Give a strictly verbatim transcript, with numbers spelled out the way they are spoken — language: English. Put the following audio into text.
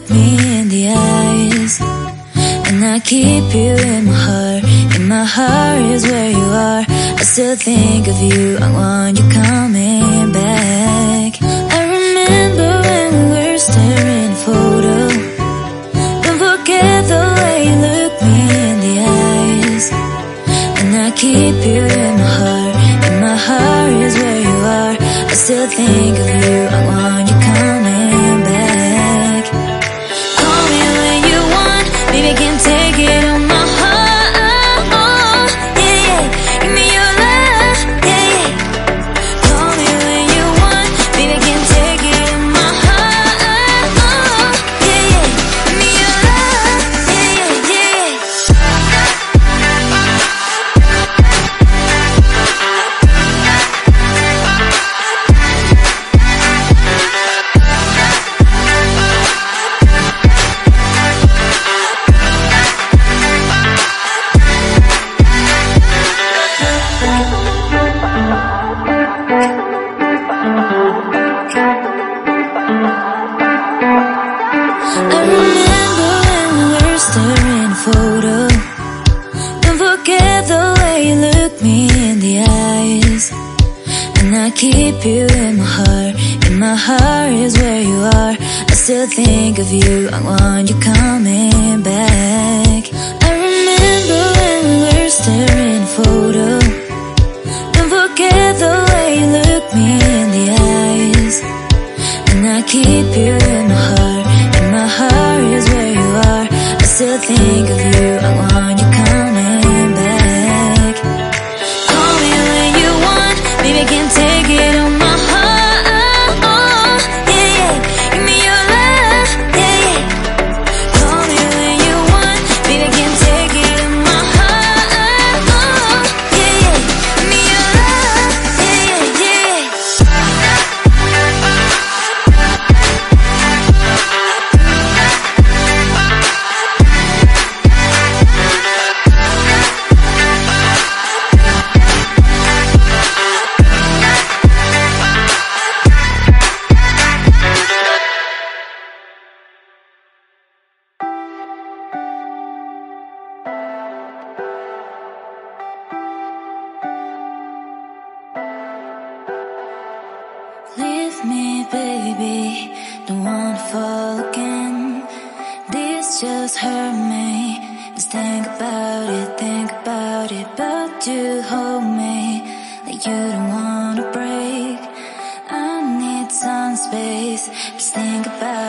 look me in the eyes, and I keep you in my heart. In my heart is where you are. I still think of you, I want you coming back. I remember when we were staring at a photo. Don't forget the way you look me in the eyes, and I keep you in my heart. In my heart is where you are. I still think of you, I want you coming back. Call me when you want, baby, I can take it on my heart. Yeah, yeah, give me your love. Yeah, yeah. Call me when you want, baby, I can take it on my heart. Yeah, yeah, give me your love. Yeah, yeah, yeah. I remember when we were staring at a photo. Don't forget the way you look me in the eyes, and I keep you in my heart. In my heart is where you are. I still think of you, I want you coming back. I remember when we were staring at a photo. Don't forget the way you look me in the eyes, and I keep you in my heart. In my heart is where you are. I still think of you, I want you coming back. Call me when you want, baby, I can take it on my heart. Yeah, yeah, give me your love. Yeah, yeah. Call me when you want, baby, I can take it on my heart. Yeah, yeah, give me your love. Yeah, yeah, yeah. Leave me, baby, don't wanna fall again. This just hurt me. Just think about it, think about it. But you hold me like you don't wanna break. I need some space, just think about